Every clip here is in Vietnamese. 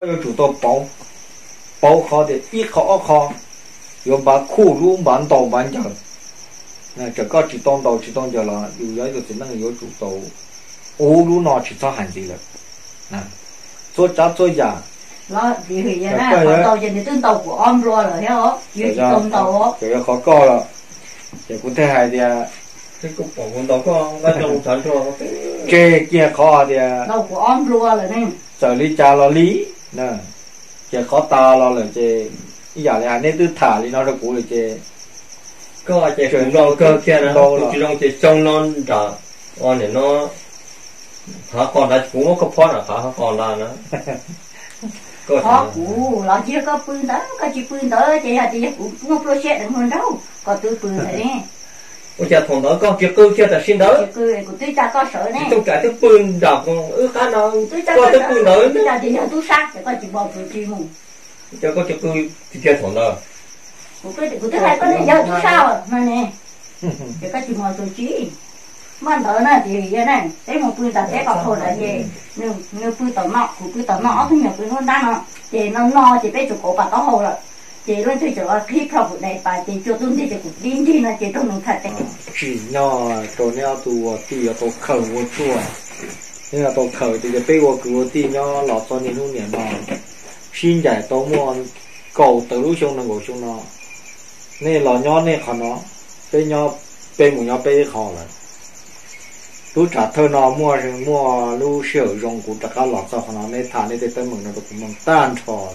有主到包好的一考二考，有把苦路满到满脚，那这个只当到了，有要就只能有主到，欧路呢只做限制了，啊，做家。 nó thì vậy nè, còn tàu trên thì tương tàu của om lo rồi hiểu không? Dưới tôm tàu á. Rồi khó co rồi, thì cũng thế hay thì cái cục của con tàu có nó trong sản cho chê kia khó thì tàu của om lo rồi nè. xử lý cha lo lý, nè, chê khó ta lo là chê, giờ này anh ấy cứ thả đi nó được cũ rồi chê, có chê cũng lo cơ kia nó chỉ lo chê trong non trả, on để nó thả còn đã cũng có phốt à thả còn là nó có cũ là chỉ có pươn đó, có chỉ pươn đó chỉ là chỉ cũng không có xe được hơn đâu, có tư pươn này nè. Ôi cha thằng đó con kia cơ kia ta xin đó. Kia của tôi cha có sợ nè. Tôi cả tôi pươn đọc cá nào, có tôi pươn đó. Tôi cha thì tôi sát, có chỉ bỏ tôi chi mùng. Cha có chỉ cơ kia thằng đó. Của tôi hay có này giờ tôi sao mà nè. Chỉ có chỉ bỏ tôi chi. Mà đó nè thì vậy này, thế một pươn ta thế còn thôi là gì? Nếu pươn tao nọ, của pươn tao nọ thì nhiều pươn nó đăng nọ, thì nó no thì bây giờ cổ bà tao hồ rồi. Chị luôn tôi cho khi học buổi này bà chị cho tôi thì cũng đi đi là chị tôi能thật đấy. Chỉ nhỏ rồi nhau tu thì tôi khẩu vô chua, nên là tôi khẩu thì bây giờ cứ thì nhỏ lọt cho nên luôn mà xin giải tôi muốn cầu từ lúc xong là ngồi xong nó, nên là nhỏ nên khó nó, bây một nhỏ bây khó rồi. Lúc trả thơ nó mua lúc sử dụng của tất cả lọt cho nó nên thà nên tới mừng nó cũng mừng tan trò rồi.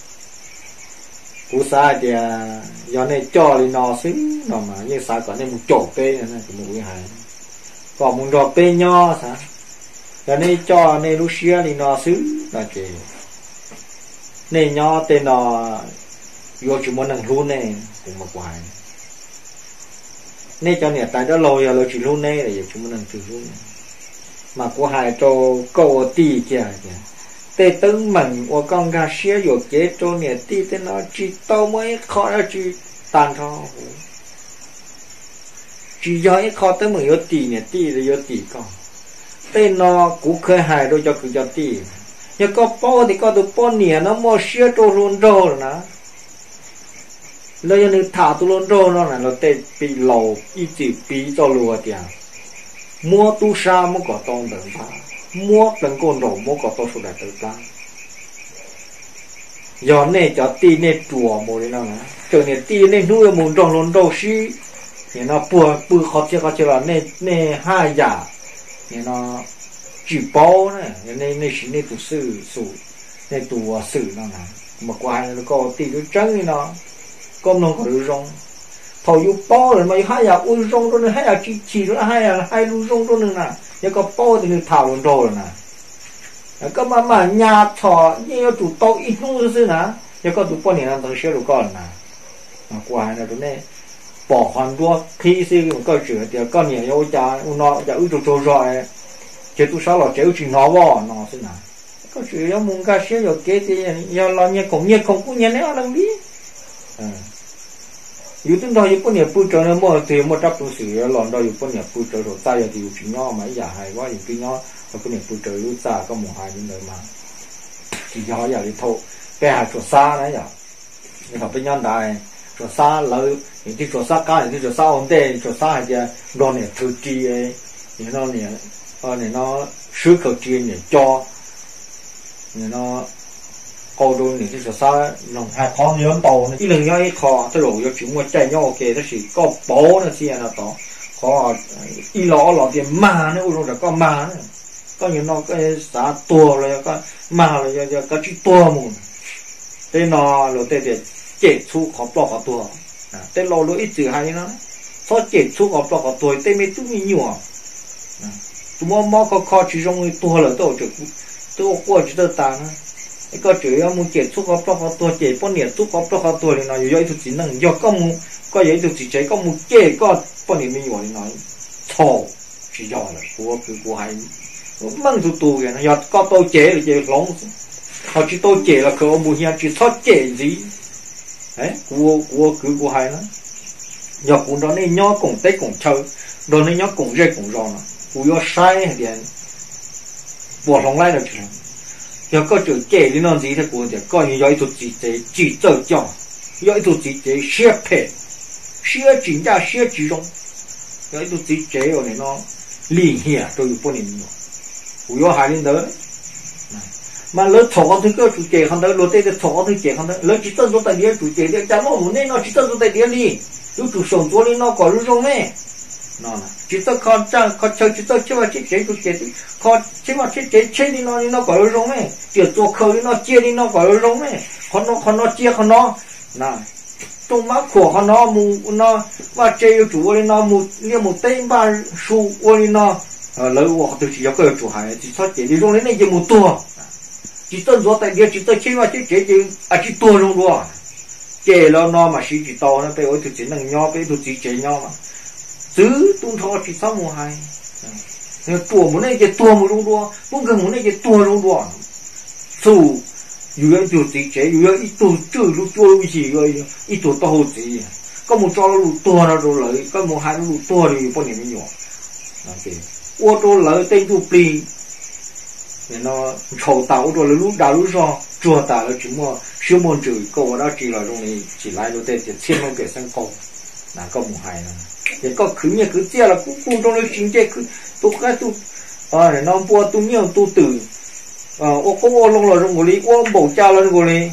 Cú sa thì do này cho đi nó xứ nó mà như sa còn nên một chỗ pe này cũng một cái hay còn một chỗ pe nho sa do này cho này lúc xưa đi nó xứ là chỉ này nho tên nó vô chỉ muốn năng luôn này cũng một hoài này cho này tại đó rồi chỉ luôn này là chỉ muốn năng luôn mà của hai chỗ câu tì kìa tê tưng mình của con gà xía dột chế cho nè tí thế nó chỉ tao mới khó ra chỉ tàn cho chỉ do ấy khó tới mình yếu tì nè tí là yếu tì con tê nó cũng khơi hài đôi cho cứ cho tì nhưng có po thì có được po nè nó mua xía cho luôn rồi nè lấy như thả tu luôn rồi nó là nó tê bị lầu ý chỉ bị cho lùa tiền mua tu sa mua có tông đừng ta mua từng con rổ mua có to số đại tử ta giờ này cho ti này chùa một cái nào nè từ này ti này nuôi một rồng luôn đầu xí thì nó bùa khó chơi là này hai giả thì nó chỉ bao này này xí này tụ sử này tụ sử nó nè mà qua nó có ti nó trắng nó con nó có được rồng thầu yêu bao rồi mà hai giả ui rồng rồi hai giả chỉ rồi hai lu rồng rồi nè nhưng có bao thì thảo luôn rồi nè có mà nhà thọ như chủ tàu ít luôn rồi nè nhưng có tụ bao nhiêu năm thằng xưa rồi còn nè mà qua này tụi này bỏ hoàn đua khi xưa có chữa thì có nhiều yêu cha nó cha ưu chủ rồi chỉ tụ sao là chỉ chỉ nó vào nó thế nè có chữa yêu muốn cái xưa rồi kế thì yêu lo như không cũng như này làm điอยู่ที่เราอยู่ปุ่นเนี่ยปุ่นเจอเนี่ยมั่วเสียมั่วจับตัวเสียหลอนเราอยู่ปุ่นเนี่ยปุ่นเจอเราตายอย่างที่อยู่ที่ย่อมาอย่าให้ว่าอยู่ที่ย่อเราปุ่นเนี่ยปุ่นเจอรู้ซาก็หมู่หายยังเลยมาที่ย่ออย่าไปโทษไปหาตัวซานะอย่าเนี่ยเขาไปย้อนได้ตัวซาเลยอย่างที่ตัวซาก้าอย่างที่ตัวซาองเต้ตัวซาจะโดนเนี่ยถือจีเอเนี่ยnóเนี่ยnóซื้อเขาจีเนี่ยจอเนี่ยnó câu đôi này thì sao lòng hai con nhớ tàu này, cái lần nhớ kho tới rồi chúng mua chạy nhau kề nó chỉ có bố nó chia nó to, kho y lọ tiền ma nữa, rồi là có ma nữa, có những nó cái giá tua rồi có ma rồi có chỉ tua mồn, tên nó rồi tên để chết thu khó bỏ cả tua, tên lo ít chữ hay nó, số chết thu khó bỏ cả tua, tên mấy tụi nhiều, tụi mua kho chỉ trong tua là tôi qua chỉ tôi tàng cái chủ yếu muốn chế thuốc cóตัวchế bao nhiêu thuốc cóตัวnày nó yếu ít chỉ năng yếu có yếu chỉ chế có muốn chế có bao nhiêu mình nói thầu chỉ do là của hay mang tu cái nó có tôi chế là chế lỏng họ chỉ tôi chế là cứ muốn hiện chỉ thoát chế gì đấy của hay nó giờ cũng đó này nhỏ cùng tết cùng chơi đó này nhỏ cùng dây cùng giòn của yếu sai hay điện bỏ lòng lại được chứ thì có chữ chế đi nó gì thì cũng thì có những cái thuộc chỉ trợ cho cái thuộc chế xếp phê xếp chính ra xếp chỉ trong cái thuộc chế ở này nó liên hệ tôi có niệm nhiều chủ yếu hai đến đó mà lớn thọ thứ cơ chủ chế không đó lớn tây thọ thứ chế không đó lớn chỉ tân số tại địa chủ chế địa chẳng có muốn nên nó chỉ tân số tại địa đi lúc chủ sống chỗ đi nó có lúc trong này nó chỉ tân con trang con chơi chỉ tân chơi mà chỉ chế chủ chế con chỉ mà chế chế đi nó có lúc trong này chỉ做khơi đi nó chia đi nó có lúc trong này con nó chia con nó nè trong mắt của con nó mù nó và chế chủ đi nó mù liên một tên ba số đi nó lấy của tôi chỉ có cái chủ hải chỉ thoát chế đi trong này chỉ một tua chỉ tân số tại địa chỉ tân chế mà chế chỉ tua trong đó chế nó mà chỉ to nó bây giờ chỉ năng nhau bây giờ chỉ chế nhau mà tứ tung thọ chỉ sáu mùa hai nhưng tua muốn này cái tua một trong đó muốn gần muốn này cái tua trong đó sốอยู่ยังจุดจีอยู่ยังอีตัวจืดรู้ตัววิธีเลยอีตัวโตจีก็มูจอรู้ตัวเราดูเลยก็มูหายรู้ตัวเลยพวกนี้ไม่หยอกโอเควัวตัวเลยเต็มตัวปลีเนี่ยเนาะโฉดตาตัวเลยรู้ดาวรู้ซอจัวตาแล้วถึงว่าชั่วโมงจืดก็ว่าเราจีเราตรงนี้จีไล่เราเต็มจะเชี่ยมันเกิดสังคมนะก็มูหายนะเดี๋ยวก็คือเนี่ยคือเจ้าเรากูตรงนี้จริงเจ้คือตัวแค่ตัวเนี่ยน้องปัวตัวเนี้ยตัวตื่นô có ô lông là rong goli ô bầu cha là goli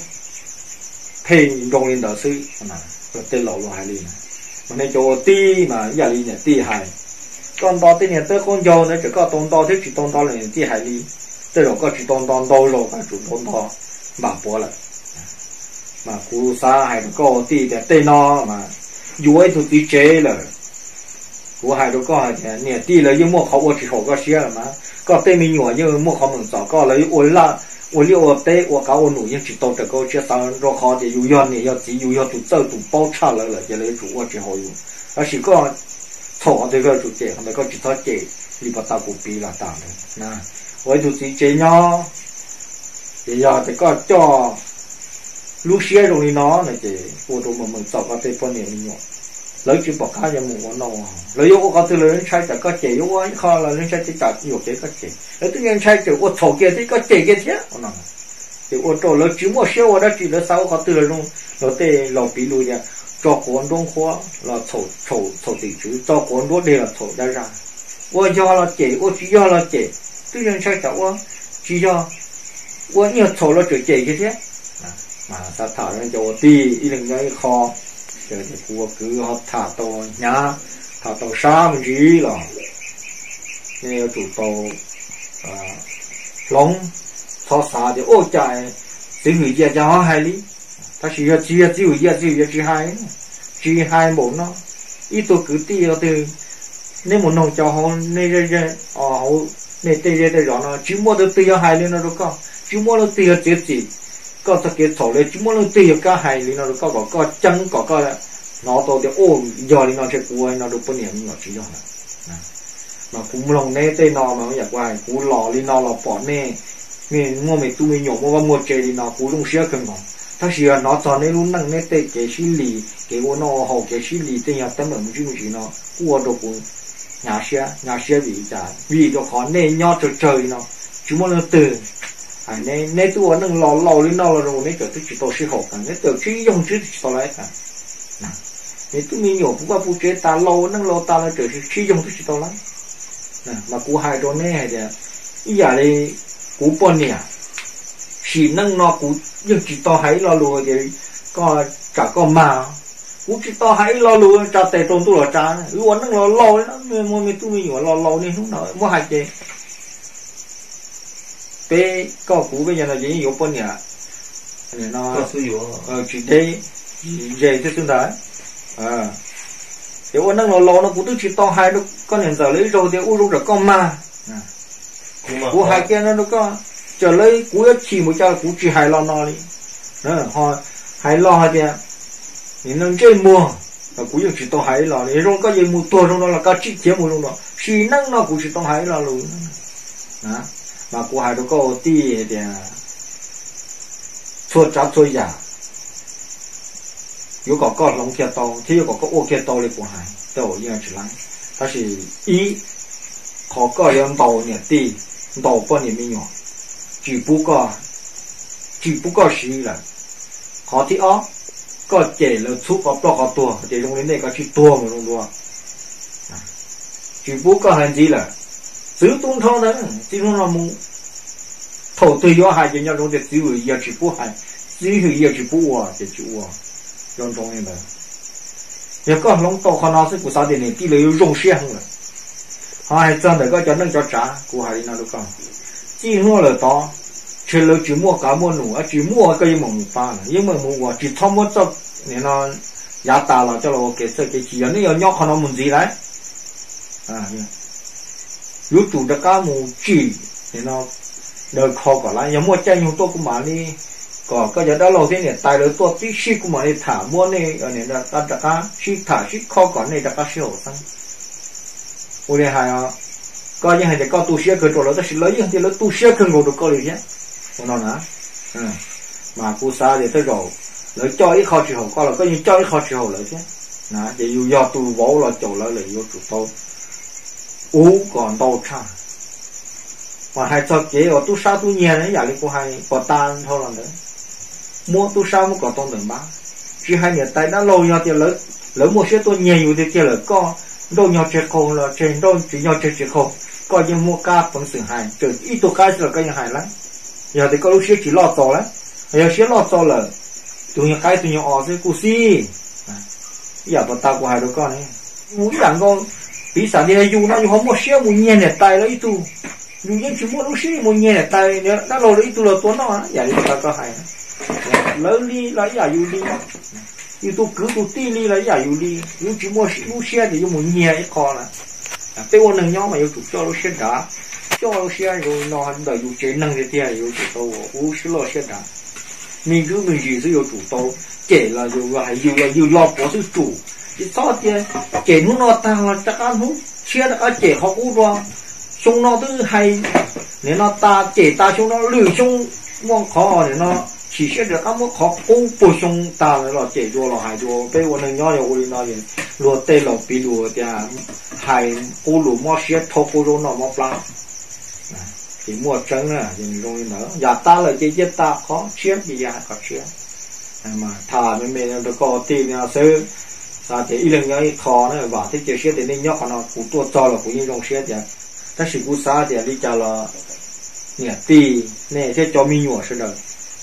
thèn rong lên đó sư nè rồi tên lẩu hai ly này mà này cho ti mà giờ ly này ti hai con to tên này tới con dâu nữa chỉ có tôn to thế chỉ tôn to là ti hai ly tới rồi có chỉ tôn to rồi cả chủ tôn to bà bố lại mà cú sa hay có ti để tên nó mà dù ấy thuộc ti chế rồi cú hai đứa có thì nè ti là nhưng mua khẩu chỉ khẩu có xía là mà có tên mình nhỏ nhưng mua không được rõ có lấy ôi là ôi liệu tế ôi cá ôi nụ nhưng chỉ tàu được câu chia sao rồi khó thì yêu yon này chỉ yêu yon tụ tơ tụ bao cha là chỉ lấy chủ ôi chỉ hồi nó chỉ có thọ thì cái chủ chế không phải có chỉ thọ chế đi bắt tàu cụ pi là tạm đấy nè ôi chủ chế nhau thì giờ thì có cho lúc xưa rồi nó này chỉ ôi đồ mà mình tàu có tên con này mình nhỏ lấy chữ bọc cá cho mình nó lấy yêu có từ lấy trái chả có chế yêu ấy khó là lấy trái chỉ chả nhiều chế có chế lấy tự nhiên trái chữ ô thổ kia thì có chế kia thế nó thì ô tô lấy chữ mua siêu đó chỉ lấy sáu có từ lấy luôn nó tê lò bí lui nha cho cuốn đông khoa là thổ tỷ chữ cho cuốn đốt đây là thổ ra ô do là chế ô chỉ do là chế tự nhiên trái chả ô chỉ do ô nhiều thổ là chữ chế kia thế mà ta thảo lên cho ti ý đừng nói khó thì của cứ họ thả tàu nhá thả tàu xa mình gì là nên chủ tàu lông thọ xa thì ô chạy thì người gia cho hai lý ta chỉ chỉ hai bộ nó ít tôi cứ tiêu từ nên một nông cho họ nên họ nên tây rõ nó chỉ mua được tiêu hai lý nó đâu có chỉ mua được tiêu chết gì có thực hiện thổ lên chỉ muốn nó tiêu cả hai lý nó có chân có nó tôi thì ôm giờ thì nó sẽ cuốn nó được bao nhiêu nó chỉ cho mà cũng lòng nè tây nó màอยากว่ากูหล่อลีnó là bỏ nè mình mua mình tu mình nhổ mua chơi thì nó cũng không xia cần nóถ้าเสียnó cho nên luôn năng nè tây cái xí lì cái của nó hậu cái xí lì tây nhà tấm ở một chút nó cua đồ cũng nhà xia vì cho khó nè nhọ trời nó chúng muốn nó từ nè tu năng lò lên nó là rồi nè cái chỉ tao xí hậu cả nè từ chỉ dùng chứ tao lấy cả thì tôi mình nhổ cũng qua phụ chế ta lâu năng lâu ta là trở chỉ dùng tôi chỉ tao lắm nè mà cú hai đó nè thì ý giả đây cú bọn nè chỉ năng nó cú nhưng chỉ tao hãy lo lùa thì có chả có mà cú chỉ tao hãy lo lùa trả tệ trốn tôi là trả luôn năng lo lâu đấy nó mua mình tôi mình nhổ lo nên không nổi mua hai chế bé có cú bây giờ là gì yếu bọn nè nó chỉ đây về cho tôi đấy thì ô năng nó cũng tự chỉ to hai đứa con hiện giờ lấy rồi thì u rồi con ma cú hai kia nó có trở lấy cú chỉ một cha cú chỉ hai lo nó đi họ hai lo thì nên chơi mua và cú chỉ to hai lo thì rồi có gì mua to trong đó là có chỉ kiếm một trong đó chỉ năng nó cũng chỉ to hai lo luôn mà cú hai đứa có tí thì chua chát chua giả如果个龙贴刀，他如果个乌贴刀的不还，都应该是来。但是一，好个人刀呢地，刀不里面用，只不过 chỉ不过是了，好的哦，个借了出个不好多，这种的那个去多么多多，只不过很急了，只东超的，这种那么头对要还人家种的只有也只不还，只有也只不我这就我，种种的，也个龙到可能是古啥的呢，地里有肉馅了，还真的个叫那叫炸，古还是那都讲，进入了到。吃了只摸搞摸努啊，只摸个一蒙发了，因为我只他妈做你那牙打了，叫了我给这给几样，你要鸟看到门子来啊，有煮的干木鸡，你那烤过来，要么真用多个嘛呢，个有的老天爷带了多必须个嘛呢，塔摸呢，你那大家是塔是烤过呢，大家是好生，我厉害啊！个人还得搞多些个做了，但是老人的了多些个我都搞了些。我nói nè, mà cô xa thì tới rồi, lấy cho ít khó chịu hậu, coi là có những cho ít khó chịu hậu lại chứ, nè, để yêu do tôi vỗ là chỗ lại là yêu chủ tôi, còn đâu cha, mà hai cho kế ở tôi xa tôi nhẹ đấy, giờ đi cô hai bỏ tan thôi là đấy, mua tôi xa mới có tông đừng bán, chỉ hai nhà tay đã lâu nhau thì lấy một số tôi nhẹอยู่thì kia là có đâu nhau chơi không là trên đâu chỉ nhau chơi không, có những mua cá vẫn sừng hài, từ ít tôi cá là cái hài lắm. Giờ thì có lúc xưa chỉ lo to đấy, giờ xưa lo to là tụi nhà cái tụi nhà ở cái cú xí, giờ bọn tao của hai đứa con này, muốn rằng con bí sản đi dù nó dù không một xưa muốn nhẹ này tay lấy tu, dù những chỉ muốn lúc xưa muốn nhẹ này tay nếu đã lo lấy tu là tuấn nó, giờ thì tao có hai, lớn đi lấy giờ dù đi, dù tu cứ tu ti đi lấy giờ dù đi, dù chỉ muốn lúc xưa thì dù muốn nhẹ cái con là, cái con nâng nhau mà dù chủ cho lúc xưa đã. Cho xe rồi nó hắn đợi dùng chế năng thì tiền yêu chủ tàu u sư lo xe trả mình cứ mình gì yêu chủ tàu chế là dù lo có sự chủ thì sao tiền chế nó tăng là chắc ăn không xe đã chế họ cũng rồi xong nó thứ hay nếu nó ta chế ta xong nó lười xong mong khó để nó chỉ sẽ được ăn món khó cũng bổ sung ta là chế rồi là hay rồi bây giờ nó nhỏ rồi nó liền lúa tê lúa bì lúa thì hay cô lúa mua xe thô cô rồi nó mua plá thì mua trứng là thì mình không nữa giờ ta là cái chết ta khó chết bây giờ có chết mà thà mình được có tiền là sớm ta thì lần nhau khó nữa và thế chơi chết thì nên nhóc nó cũng tua to là cũng như trong chết vậy ta chỉ cú sa thì đi cho là nhẹ tì nè thế cho mình nhổ sẽ được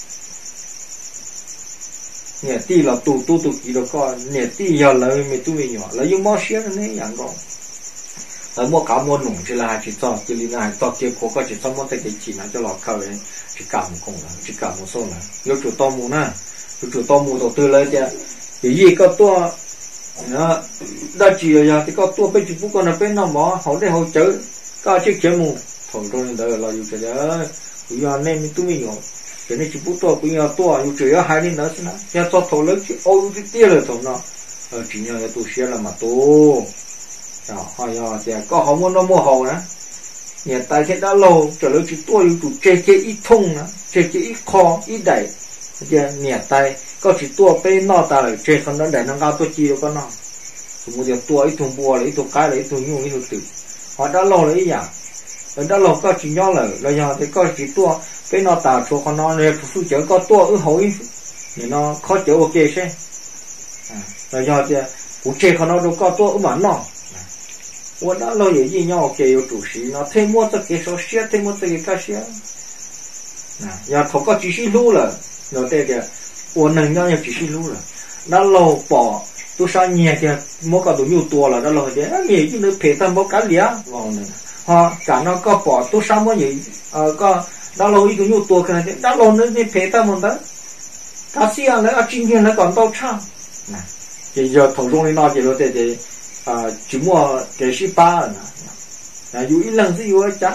nhẹ tì là tụ kỳ đó con nhẹ tì giờ lấy mình tụ mình nhỏ lấy những món chết này dạng con ở mua cá mua nủng chỉ là chỉ cho chỉ là cho kia cố có chỉ cho mua cái chỉ là cho lọt khẩu ấy chỉ cảm cùng là chỉ cảm một số là yêu chủ to mù nè yêu chủ to mù đầu tư lấy chứ cái gì có to nó đã chỉ là thì có to bên chỉ phúc con là bên nó mỏ hậu đây hậu chớ có chiếc chớ mù thổi rồi đó là yêu chủ đó yêu anh em tụi mình cho nên chỉ phúc to cũng yêu to yêu chủ yếu hai nên nữa chứ nó nhà cho thổi lớn chứ ôi cái tia là thổi nó chỉ nhờ tụ xe là mà tụ hỏi thì có họ muốn nó mua hầu nữa, hiện tại sẽ đã lâu trở lại chỉ tôi yêu chủ chơi ít thùng nữa, chơi ít kho ít đẩy, giờ hiện tại có chỉ tôi bên nó ta là chơi không nó để nó cao tôi chi đâu có nó, một giờ tôi ít thùng bùa ít thùng cái ít thùng nhung ít thùng tử, họ đã lâu đấy nhỉ, đã lâu có chỉ nhau là giờ thì có chỉ tôi bên nó ta cho con nó này phụ chở có tôi ở hậu ít, thì nó khó chở ok xem, rồi giờ thì cũng chơi con nó đâu có tôi ở bản nó. 我那老爷爷让我给有主席，那推摸着给说写，推摸着给干写，要头个继续录了，那这个我能量要继续录了，那老保都上年的摸个都又多了，那老的爷爷能陪他摸干粮，忘了，哈，赶上个保都上摸也个那老一个又多可能的，那老能陪他们的，他这样来今天来搞到唱，这叫头中的那几个这。chỉ mua cái ship ba là dù ít lần thì dù chả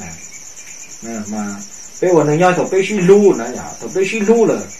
mà bây giờ người thầu bây ship lu nè nhở thầu bây ship lu rồi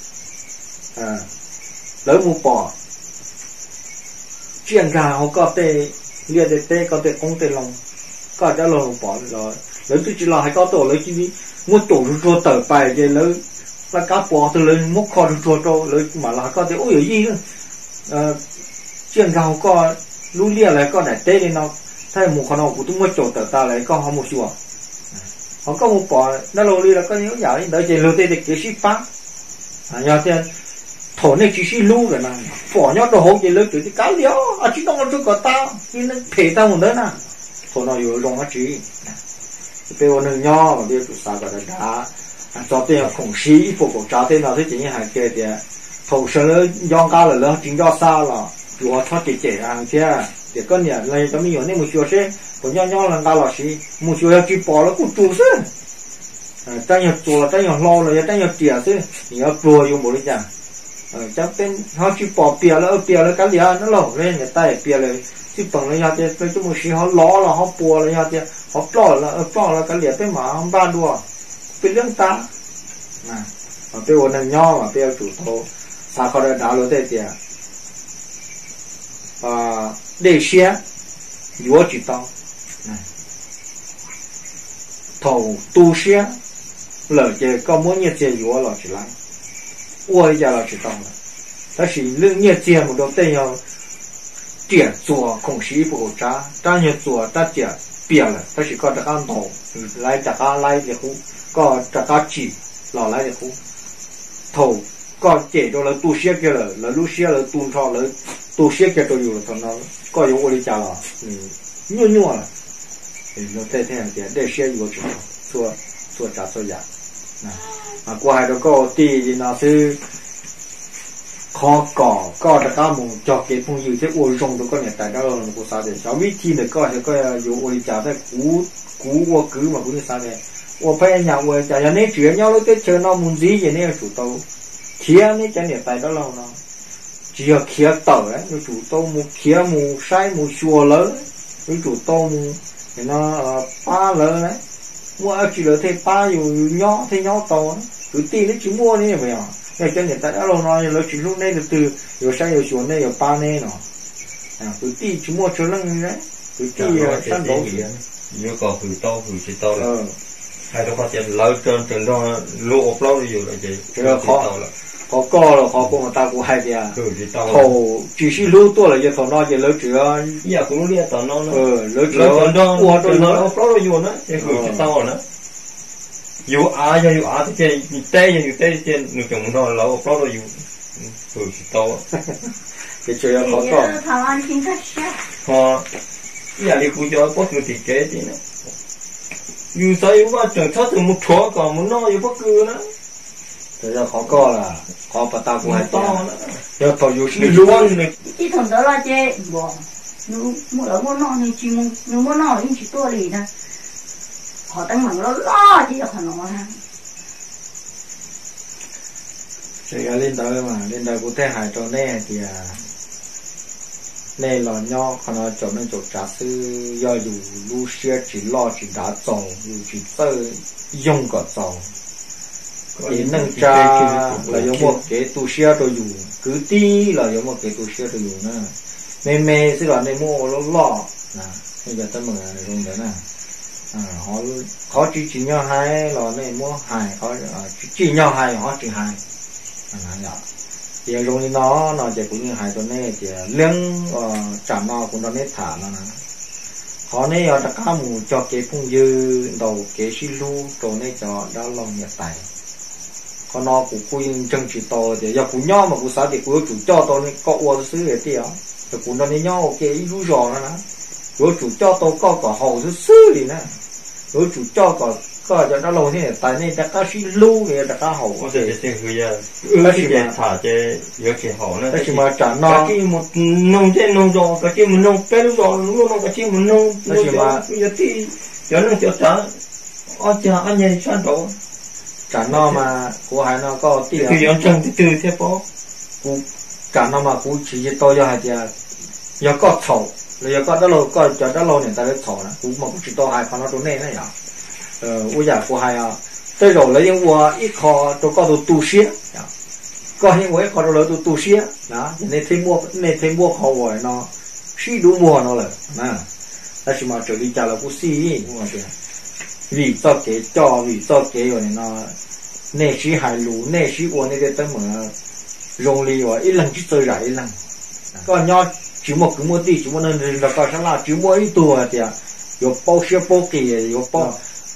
lấy một bò chuyện gà họ có thể liệt để có thể không thể lòng có đã lòng bỏ rồi lấy tôi chỉ là hay có tổ lấy chỉ đi mua tổ rồi tờ bài về lấy là cá bò từ lấy múc kho rồi lấy mà là có thể ôi gì chuyện gà họ có lúc lia lại con này tê lên nó thay một con nào cũng tung mất chỗ tờ ta lại con không một chùa họ có một bỏ nó lâu đi là có những giáo đi đợi chỉ lâu tê thì cái ship phát nhà tiền thổ này chỉ ship lưu rồi nè bỏ nhót đồ hộp chỉ lớn chỉ cái liễu chỉต้องเราcó tao thì nó phê tao một đứa nè thổ nóอยู่ลงnó chỉ bây giờ nương nho mà bây giờ sao cái đó cho tiền khủng sĩ phục vụ trả tiền nào thế chỉ như hàng kia thì thổ sơ yong cao là lớn chính do sao là chủ họ thoát chỉ hàng kia để con nhà này có nhiều nên một chỗ xe còn nho là cao là sĩ một chỗ chỉ bỏ nó cũng chủ chứ trái nhiều chùa trái nhiều lo rồi trái nhiều tiền chứ nhiều chùa dùng bộ đi chẳng chắc tên họ chỉ bỏ bìa là cái gì nó lỏng lên người ta bìa là chỉ bằng là nhà tiền cho một sĩ họ lo là họ bùa là nhà tiền họ lo là cái gì tên mà không ba đùaเป็นเรื่องตาเป็นวันนั้นย่อมาเป็นจุดโตสาขาเดาเลยเดียได้เสียอยู่จุดโต头都เสียเลยจะก็มั่วเนี่ยเจียอยู่หล่อจุดไรอ้วยจะหล่อจุดโตเลยแต่是เรื่องเนี่ยเจียมัน都得要เจีย做空隙不够扎但要做但เจียเปลี่ยนเลยแต่是ก็จะการโตไล่จากการไล่เดี๋ยวก็จะก็จีหล่อไล่เดี๋ยวถก็เจ๋ตัวเราตู้เสียกันเลยแล้วลูกเสียเลยตู้ทอเลยตู้เสียกันตัวอยู่ตอนนั้นก็อยู่บริจาคละยั่วเลยเราแท้ๆเดี๋ยวได้เสียอยู่จุดตัวจัดตัวอย่างนะกว่าเราก็ตีนะซื้อคอก่อก็จะก้ามุงจอกเก็บพงอยู่ที่อวยรงตัวก็เนี่ยแต่เรากูสาเดียวชาววิธีเนี่ยก็อยู่บริจาคได้กูว่าคือมากูนี่สาเดียว我陪人家我家人家主要了在车那门子也那个主刀，天呢真的带到了呢，只要开刀嘞，有主刀木开木晒木削了，有主刀木那扒了嘞，我只了他扒有鸟他鸟刀呢，有地那只摸呢有没有？那真的带到了呢，有只路那个都有晒有削那有扒那呢，有地只摸车楞嘞，有地山刀的， 有个回刀回去刀了。hay đó có tiền lâu trên đó lúa lâu rồi là gì cái khó co là khó của người ta cũng hay đi à thầu chỉ sử lúa to là giờ thầu nó giờ lớn chữa giờ cũng lúa tao nó lớn chữa qua trên nó lâu rồi nhiều nữa thì chỉ tao nữa nhiều á thì nhiều tê trên nửa chừng đó lâu rồi nhiều chỉ tao cái chuyện khó co thằng anh xin khách họ giờ đi cũng cho có người thiết kế thì nữaอยู่ใส่ว่าจังถ้าถึงมุดถั่วก่อนมันน้อยอยู่พวกคือนะแต่จะขอก็ล่ะขอปะตากูให้ต่อเดี๋ยวต่ออยู่นี่รู้นี่ที่ทำได้ละเจ๊บอกนูมัวแล้วมัวนอนนี่จีนูมัวนอนยิ่งจีตัวเลยนะขอตั้งหลังแล้วล่อที่จะขนมนะใช่เล่นได้มาเล่นได้กูแท้หายตัวแน่เดียnên là nho còn là chỗ nên chỗ trả sư do dù lu xe chỉ lo chỉ đá dầu dù chỉ tơ dùng cả dầu thì nâng cha là giống một cái tu xe rồi dù cứ tí là giống một cái tu xe rồi dù nữa mê sẽ là nên mua nó lo nè bây giờ tới mừng là luôn đấy nè họ khó chỉ nhau hai là nên mua hai khó chỉ nhau hai họ chỉ hai nhỏ thì rồi nó chỉ cũng như hai tuần này thì lưng chạm nó cũng nó nét thả nó nè khó này ở tất cả mù cho cái phun dư đầu cái xí lu đồ này cho đó lòng nhiệt tài còn nó cũng quy chân chỉ to thì giờ cũng nhau mà cũng sao thì cũng chủ cho to này có uo xứ để tiệt thì cũng nó nhau cái lu giò nó nè rồi chủ cho to có cả hậu xứ gì nè rồi chủ cho cảก็จะได้ลงที่แต่นี่จะก็ชิลูเนี่ยจะก็หอก็จะเป็นคือจะจะถ่าจะเยอะที่หอนะแต่ที่มาจากนอกที่มันนงเช่นนงจอก็ที่มันนงเป็นลูกจอลูกนงก็ที่มันนงแต่ที่มาจะที่เดี๋ยวนั่งจะจ้าอ๋อจะอันยังชั้นโตจากนอกมากูหายนอกก็ที่คือย้อนจังที่ตื่นเท่าปอกูจากนอกมากูchỉโตยหายจะยก็เฉาแล้วยก็ได้ลงก็จะได้ลงเนี่ยแต่ได้เฉานะกูมากูchỉโตหายเขาเราตัวเน่นั่นอย่าง我也不还啊，这种了因我一考都搞到读写啊，搞因我一考到了都读写啊，那天末考我呢，谁都摸到了啊，但是嘛这里加了不适应，我这vì do cái rồi nó nè sĩ hải lũ nè sĩ của này cái mà rong li và ít lần chỉ chơi rải lần, còn nhau chỉ một cái mua tí chỉ một lần là có sao là chỉ mua ít tuổi thì có bao xe bao kỳ có bao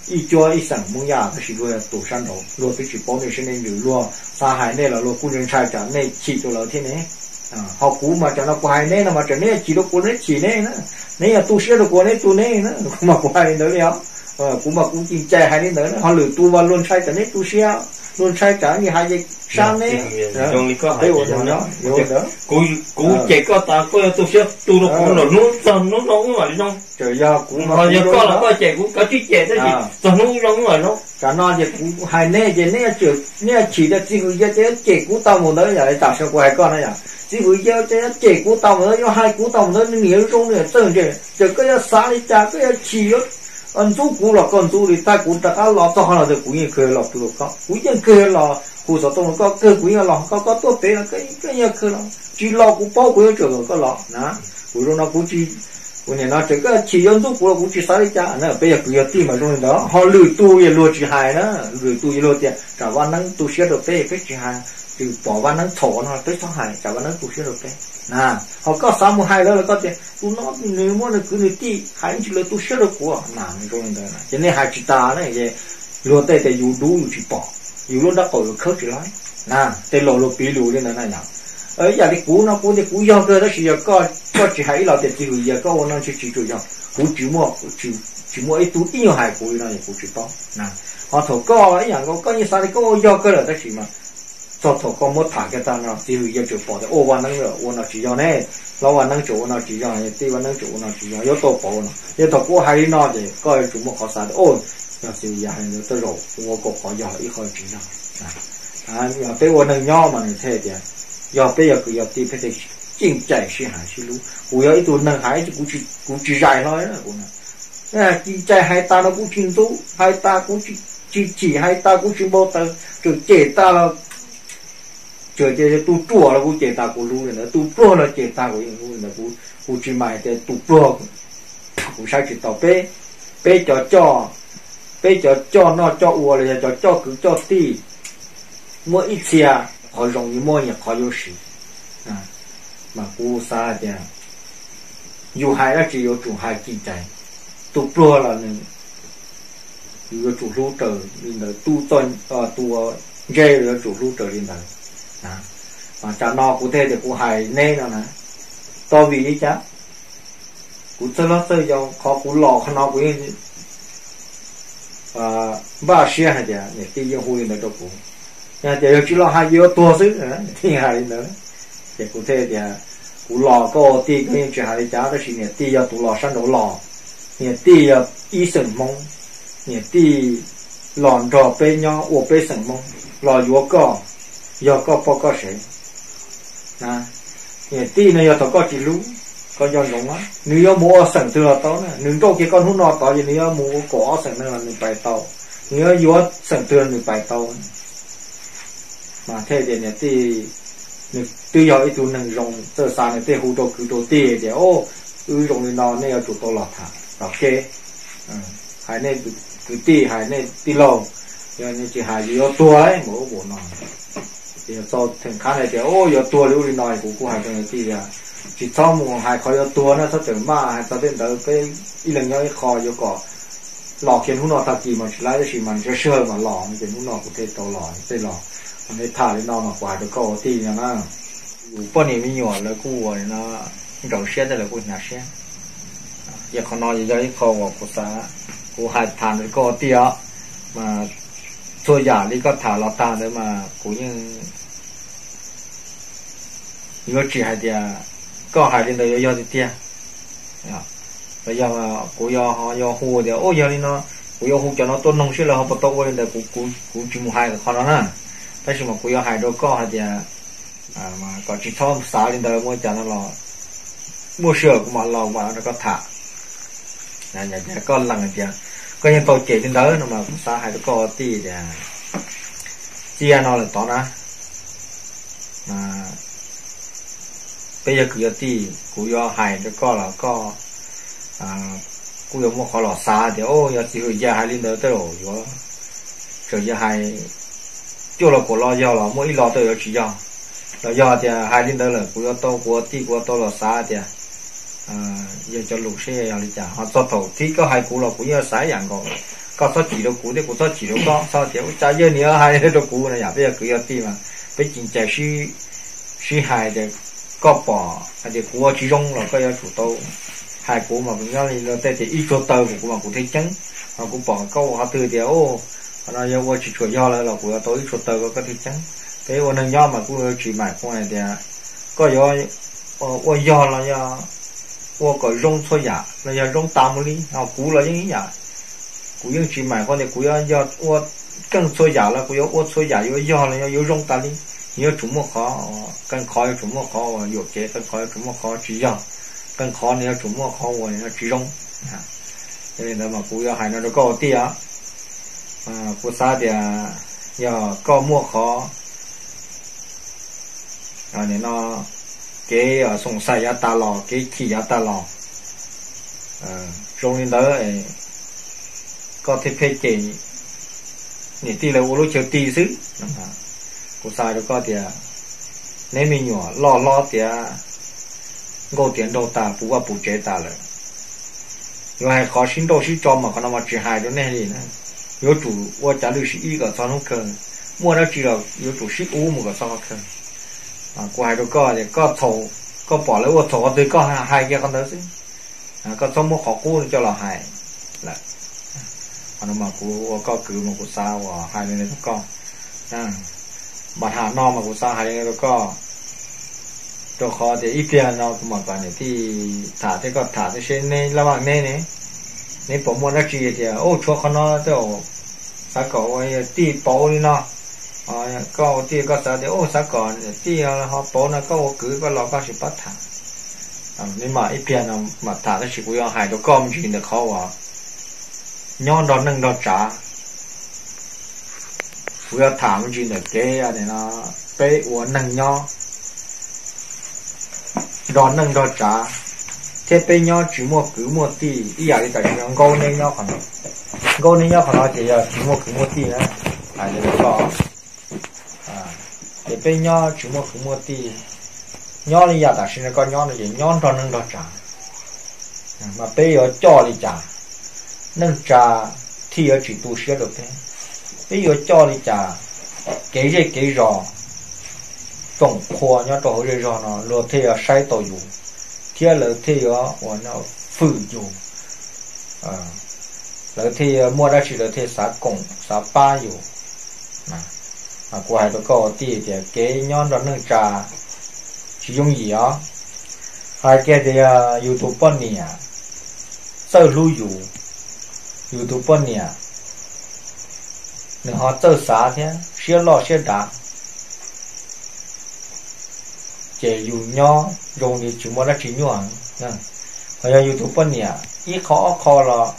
一桌一省木呀，这是罗赌山头，罗必须保证是那有罗上海那了罗古人才讲那起就老天呢，啊，好古嘛讲到古海那嘛，讲那起到古人起那呢，那也都写到古人做那呢，古嘛古海那了，古嘛古今在海那呢，好罗赌嘛论才讲那都写，论才讲你还得上呢， 用你个对我讲了，有的， 古这个大个都写都了古了，弄嘛弄。 这要古嘛， 要搞了个这古，个去这的是，就弄嘛弄。 咱那这古还那这那就那起的这个也这古到我那也打上过还搞那样，这个要这古到我要还古到我那年中的正这个要啥的价个要起了。按做古了，按做的，但古大家老早好了，就古人可以了，不如讲，古人可以了，胡说东讲，个古人了，搞多别了，个也可了，只老古包古这个了，啊，古说那估计，我念那这个起源做古了，估计啥的家，那别不要地嘛，中的，好路多也路之海呢，路多也路的，咱话能都写到别之海，就把话能错呢，别上海，咱话能都写到别。à họ có sao một hai đó có thể tu nó nếu mà nó cứ người ti hai chỉ là tu sửa được của làm rồi đó cho nên hai chỉ ta này cái luôn tay tay dù đủ chỉ bỏ dù luôn đã có được khớp chỉ nói nè tay lò lò bị lù lên này nào ở giờ cái cú thì cú do cơ đó chỉ có chỉ hay là để chỉ giờ có nó chỉ chủ yếu cú chỉ mua ít tu nhiều hai cú này cú chỉ to nè họ thổ có ấyอย่างcó như sao thì có do cơ là đó chỉ mà cho thổ có một thả cái ta nó tiêu giờ chịu bỏ ôวันnăng rồi ô nó chỉ do này lâuวันnăng chủ nó chỉ do này tiêuวันnăng chủ nó chỉ do yếu tố bỏ nó yếu tố của hai nó thì coi chủ một khó sao ô nó tiêu giờ hay nó tới rồi ô có khó giờ ít khó chỉ do giờ bây ô năng nhau mà này thế thì giờ bây giờ cứ giờ tiêu phải chính chạy xí hải xí lú ô giờ ít tuổi năng hải thì cũng chỉ dài nói đó cô này chính chạy hai ta nó cũng chính tu hai ta cũng chỉ hai ta cũng chỉ bao ta rồi chế ta là chờ chơi tu chùa là cũng chế ta cũng luôn nữa tu chùa là chế ta cũng luôn là cũng chỉ mày để tu chùa cũng sai chỉ tao bé cho nó cho uo là cho cứ cho ti mua ít xia họ dùng như mua nhà họ yêu sĩ mà cũng sao thì dù hai là chỉ có chủ hai kinh tế tu chùa là dù chủ lưu trở nên là tu tôn tu dây là chủ lưu trở nên là mà cha nó cũng thế thì cũng hay nên là nè to vì đấy chứ cũng cho nó chơi cho khó cũng lò khó nó cũng ba xe hay là để tiêu dùng huy là cho cũng nhà để chỉ lo hai yếu tố xứ nữa thì hay nữa để cũng thế thì cũng lò có tiêu cái chuyện hay giá đó chỉ là tiêu tụ lò sẵn đồ lò nhà tiêu ý sừng mông nhà tiêu lòn trò bê nhau ô bê sừng mông lò yếu có giờ có bao có sẽ nè nhà ti này giờ tao có chỉ lú có do giống á nếu mua sẵn từ tao nè nếu đâu cái con hút nọ tao thì nếu mua cỏ sẵn là mình bài tao nếu yếu sẵn từ mình bài tao mà thế thì nhà ti từ giờ ít tuổi nâng rong từ sáng này ti hút đồ cứ đồ ti thì ô rong thì nó này chủ tao lọt thả ok hai này cứ ti hai này ti lâu giờ như chỉ hai yếu tua ấy mỗi bộ nó thì cho thành khá này thì ô yếu tua lưu đi nói cũng hai cái gì là chỉ cho mùa hai khó yếu tua nó sao tưởng mà hai sao đến tới cái ít lần nhau khó yếu cỏ lò khiến hút nọ thật gì mà chỉ lấy cái gì mà cho sơ mà lò thì hút nọ cũng thể tàu lò tây lò nó thả lên nó mà quài được câu thì nhà nó bao nhiêu mấy nhỏ là cũng nó đầu xe đây là cũng nhà xe giờ còn nói giờ cái khó của xã của hai thản được câu thì mà thôi giả đi có thả lọt ta nữa mà cũng như chỉ hai tia có hai đến đây do tia bây giờ mà cũng do hù thì ô giờ đi nó cũng do hù cho nó tôn nông xí là họ bắt đầu lên đây cũng chỉ một hai là khó đó nè tại sao mà cũng do hai đôi có hai tia mà có chỉ thom xả lên đây mua cho nó lò mua sữa cũng mà lò mà nó có thả nhà có lần tia có những tàu chạy trên đó mà cũng xa hai đứa con tí thì chia nó là to đó mà bây giờ cứ tí cũng do hai đứa con là có cũng có một khó lò xa thì ô giờ chỉ giờ hai lên đó tới rồi rồi giờ hai chỗ là của lo do là mỗi lo tới chỉ do thì hai lên đó là cũng do to của tí của to là xa thì giờ cho lục xe đi chả họ cho thầu thì có hai cụ là cũng như sải dạng còn có sao chỉ đâu cũ thì cũng sao chỉ đâu có sao thì cũng chả giờ nữa hai đâu cũ này bây giờ cứ giờ đi mà bây chính chạy si hai thì có bỏ thì cũ chỉ rong là có giờ chủ tàu hai cũ mà mình nói là tại thì ít chỗ tàu cũng mà cũng thấy chấn mà cũng bỏ câu họ từ thì ô nó giờ qua chỉ chuột do là của tôi ít chỗ tàu có thấy chấn thế còn thằng do mà cũng chỉ mãi con này thì có do là do我个用错牙，那要用大木哩，然后古了用牙，古用去买，或者古要我更错牙了，古要我错牙有牙了，要用大哩，你要怎么好，更好要怎么好，我有些更好要怎么好只牙，更好你要怎么好我要只用啊，所以那么古要还那个高低啊，古啥的要高莫好，然后你那。cái sông sai giá ta lò cái khi giá ta lò trong đến đó có thể phê chế nhỉ tí là ô lô chiều tí xứ của sai đó có thì nếu mình nhỏ lo thì ngô tiền đâu ta bù qua bù chế ta rồi nhưng hay khó xin đâu xin cho mà còn mà chỉ hai đó này gì nữa yếu chủ ô trả được sĩ cái sao không cần mua nó chỉ là yếu chủ sĩ u một cái sao không cần của hai đứa con thì có thầu có bỏ lấy thầu có tới có hai cái con đó chứ có trong một khó cũ cho là hai là còn mà của có cử mà của sao và hai đứa này con mà hà no mà của sao hai đứa con cho khó thì ít tiền nó mà còn để thì thả thế có thả thế trên này là bằng này nếu bỏ mua nó chỉ thì ô cho con nó đâu sao cậu ti bỏ đi nó có thì có sao thì ô sao còn thì họ bỏ nó có cứ có lo có sự bắt thả nhưng mà ít tiền mà thả cái sự của hai đứa con chỉ được khó quá nhon đó nâng đó trả vừa thả mình chỉ được cái này nó bé uốn nâng nho đó nâng đó trả thế bé nho chỉ mua tí ý là cái tại vì câu nên nho còn nó chỉ chỉ mua tí nữa hai đứa có để bên nhau chúng một cũng một tí nhau là giờ ta xin là con nhau là gì nhau cho nâng đó trả mà bây giờ cho đi trả nâng trả thì ở chỉ tu sửa được thế bây giờ cho đi trả cái rò tổng khoa nhau tổ cái rò nó lo thế ở sai tổ dùng thế là thế ở nó phử dùng là thế mua ra chỉ là thế xã cộng xã ba dùng của hai đứa con thì cái nhon đó nâng trà chỉ dùng gì á hai cái thì YouTube nè sơ lưu YouTube nè nên họ sơ xả thế xia lo xia đá chỉ dùng nhon dùng thì chúng nó chỉ nhuận nha họ YouTube nè ít khó là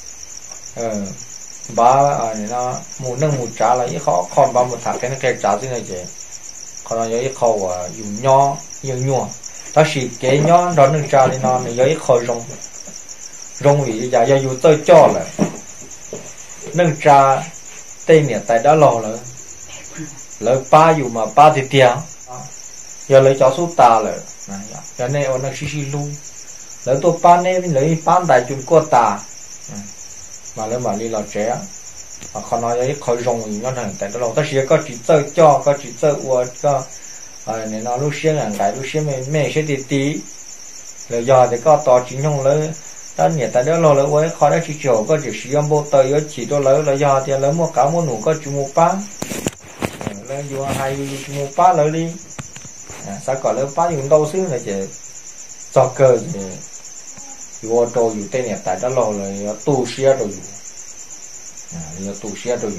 ba này nó một nâng một trả là ít khó còn ba một thằng cái nó cái trả thế này chứ còn nó ít khó và dùng nho dùng nhuộm ta chỉ cái nho đó nâng trả thì nó ít khó rong vì giờ dùng tôi cho là nâng trả tên này tại đó lò là ba dùng mà ba thì tiền giờ lấy cho số ta là giờ này nó xí luôn lấy tôi ba này lấy bán đại chúng qua ta mà lấy mà đi là trẻ mà còn nói ấy khỏi rong gì nó thành tại đó ta chỉ có chỉ chơi cho có chỉ chơi uo có nên nó lúc xưa là cái lúc xưa mẹ sẽ tí rồi giờ thì có to chỉ nhung lấy ta nhẹ tại đó lo lấy uo khỏi đó chỉ chiều có chỉ sử dụng bộ tơi ở chỉ tôi lấy là giờ thì lấy mua cá mua nụ có chỉ mua bán lấy vô hay mua bán lấy đi sao còn lấy bán dùng đâu xứ này chỉ cho cơ thì vô trâuอยู่tên này tại đó lo là tu sửa rồi là tu sửa rồi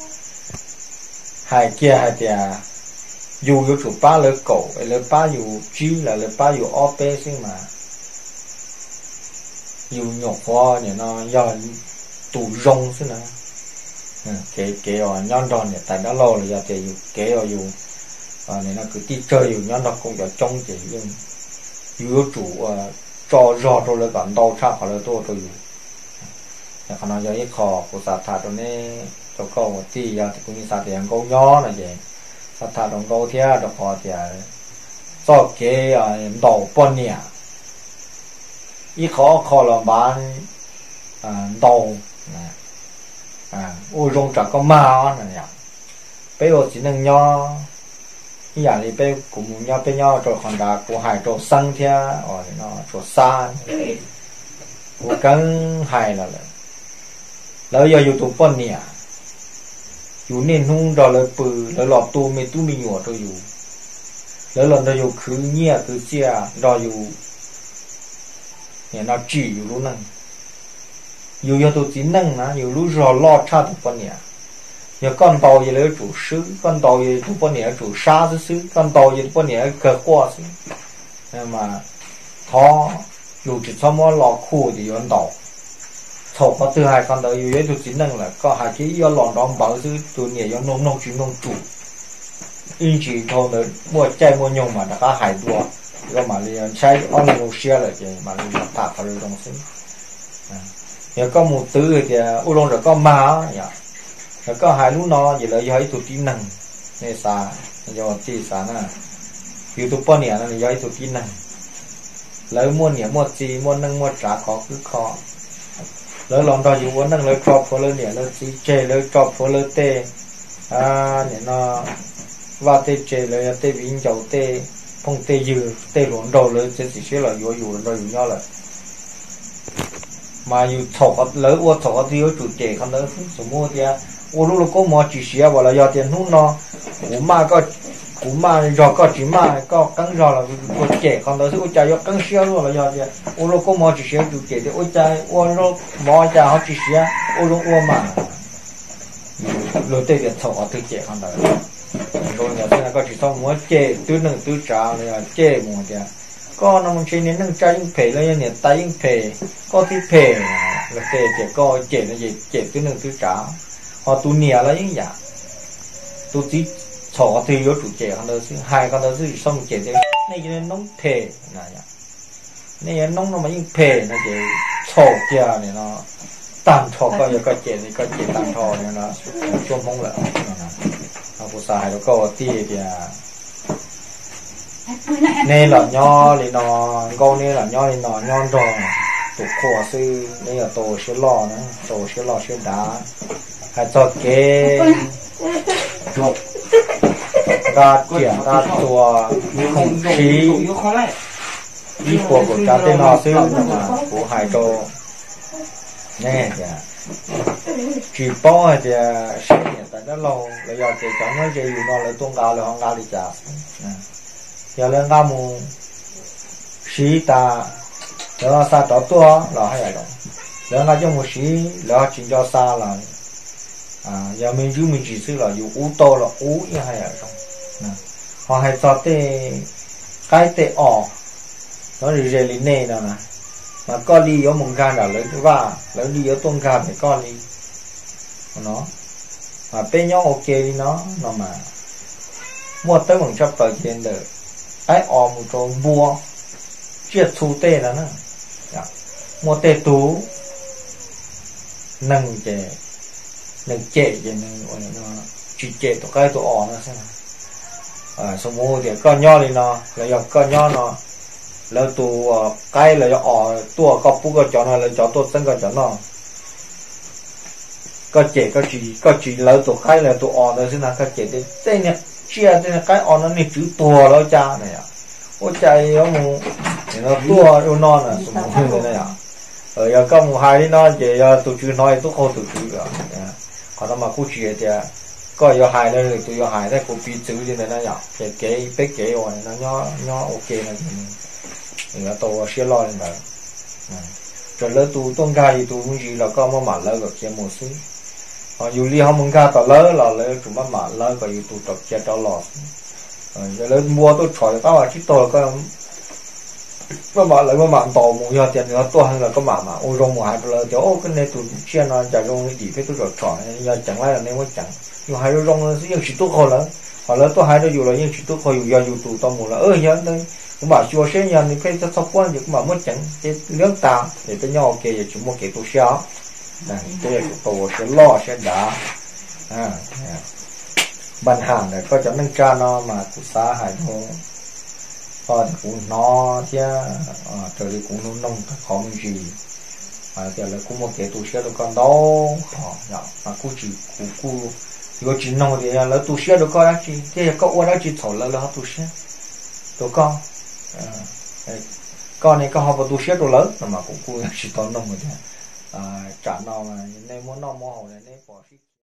hai kia hai tia dù có chủ ba lỡ cổ lỡ ba dù chi là lỡ ba dù ốp xin mà dù nhọc hoa nhỉ nó do tu rong xin nè cái ở nhon đòn này tại đó lo là giờ thì cái ở dù này nó cứ đi chơi dù nhon nó cũng ở trong chỉ nhưng dù chủ cho rò rồi là còn đau chắc hoặc là tôi rồi khả năng giờ khó của sát thà rồi nè cho câu một tí giờ thì cũng như sát thì ăn câu nhỏ là vậy sát thà đồng câu thế được họ thì cho cái đầu bón nhẹ ít khó làm bán đầu ô rong trả có ma này nhá bây giờ chỉ nâng nho như vậy thì bây cũng nho bây nho rồi còn đã của hải rồi xăng theo ở nó rồi xa của cắn hải là lỡ giờ youtube bọn nèอยู่เน้นหุ่งดอเลยปือแล้วหลอดตัวไม่ตู้มีหยวดตัวอยู่แล้วหลอนตัวอยู่คือเงี้ยคือเจียดออยู่เนี่ยเราจีอยู่รู้นั่งอยู่ยาตัวจีนั่งนะอยู่รู้รอลอดชาติปนเนี่ยอย่าก้อนโตอย่าเลยจู่ซื้อก้อนโตอย่าทุกปนเนี่ยจู่ซาซื้อก้อนโตอย่าปนเนี่ยเกิดกว่าซื้อเนี่ยมาท้ออยู่จุดสมอหลอกคู่ที่ย้อนโตthổ có thứ hai con đời yêu tôi chính năng là có hai cái do lòn đòn bảo chứ tôi nhảy do nông chuyện nông chủ in chỉ thâu nữa mua chai mua nhung mà đã có hải đua do mà liền chai on một xe là vậy mà liền thả vào trong xứ giờ có một thứ thì u lông rồi có má rồi có hai lúc nó vậy là do ấy tôi chính năng này xa do chi xa nè YouTube này là do ấy tôi chính năng lấy mua nhẹ mua chi mua nâng mua trả có cứ khó lỡ lòng đó dù muốn năng lỡ chọc phô lỡ nhẹ lỡ xí chê lỡ chọc phô lỡ tê nhẹ nó và tê chê lỡ tê vĩnh dầu tê phong tê dư tê luận đầu lỡ chế chỉ xế là dù rồi dù nhau là mà dù thọc lỡ ua thọc thì chủ chế không lỡ số mua thì lúc nó có mò chỉ xế bảo là do tiền hút nó cú ma do có chỉ ma có cắn do là có trẻ còn đó số cha do cắn xéo luôn là do gì ô lô có mò chỉ xéo chủ trẻ thì ô cha ô lô mò cha họ chỉ xéo ô lô ô mà lô tê việt thọ từ trẻ còn đó rồi nhà thế là có chỉ xong muốn trẻ từ nâng từ trả là trẻ mua thì có nó muốn chơi nên nâng trái những phê lấy những tay những phê có thì phê là phê trẻ có trẻ là gì trẻ từ nâng từ trả họ tu nia là những gì tu chỉ thọ thì có chủ trẻ con đó chứ hai con đó chứ xong trẻ thì này cho nên nóng phê này này nóng nó mà những phê nó chỉ thọ kia này nó tàn thọ coi như có trẻ thì có trẻ tàn thọ này nó chung không lợi nó có xài nó có tia kìa nên là nho thì nó câu nên là nho thì nó nhon rồi tụ khổ sư đây là tổ sư lò nữa tổ sư lò sư đá hay cho cái ra triển ra chùa không khí đi của cha tên nó sư mà của hải trò nghe kìa chỉ bao thì sinh hiện tại đó lâu là giờ thì cho nó chơi nó lại tung cao là không cao đi chả giờ lên ra mù sĩ ta đó xa đó tua là hay là lên ra cho một sĩ là chỉ cho xa là giờ mình chú mình chỉ sư là dù u to là u như hay là họ hay cho cái tê nó đi rèn lên nè nè mà con đi ở mông gan là lấy và lấy đi ở tông gan để con đi nó mà bên nhau ok đi nó mà mua tới bằng chấp tờ tiền được ai một chỗ mua chia thu tê là nó mua tê tú nâng chè nó chỉ chè tụi cái tụi nó xem số mua thì con nho thì nó là do con nho nó lỡ tụ cái là do tua có bút có chọn nó là chọn tôi sân có chọn nó có chè có chỉ lỡ tụ cái là tụ rồi xin là có chè thì đây nè chia đây là cái nó này chữ tua đó cha này ôi trời nó mù thì nó tua nó non là số mua này ở giờ có một hai nó chỉ tụ chữ nói tụ không tụ chữ rồi còn nó mà cú chè thì có giờ hai đây tụ giờ hai đây cú pi chữ như này nó nhở cái bé cái rồi nó nhỏ ok này người tổ xe lòi này rồi lỡ tụ tôn ca thì tụ không gì là có mà mặn lỡ cái một xí dù li không muốn ca tao lỡ là lỡ chúng mà mặn lỡ còn tụ tập che tao lọt rồi lỡ mua tôi chọi tao là chiếc tôi có mà mặn tổ mua giờ tiền nữa tôi hay là có mặn mà ôi rong một hai lỡ chỗ cái này tụ che nó chả rong cái gì cái tôi chọi giờ chẳng lẽ là nên mới chẳng nhưng hai rong nó sẽ chỉ tốt hơn hoặc là tôi hai đứa dù là nhưng chỉ tốt hơn dù tụ tao mua là giờ đây cũng bảo chùa sẽ nhận thì cái cho sắp quan thì cũng bảo mất chẳng cái nước ta để tới nhau kia chúng một cái tổ xéo này cái là tổ sẽ lo sẽ đá bàn hàng này có cho nâng cha nó mà của xã hải thôi còn cũng nó chứ trời đi cũng nông khó mình gì thì là cũng một cái tu sửa được con đâu dạ mà cũng chỉ cũng có chỉ nông thì là tu sửa được con đó chỉ cái có qua đó chỉ thổi là tu sửa được con này con học vào tu sửa đồ lớn mà cũng chỉ toàn nông rồi trả nào mà nên muốn nông mua hồ này nên bỏ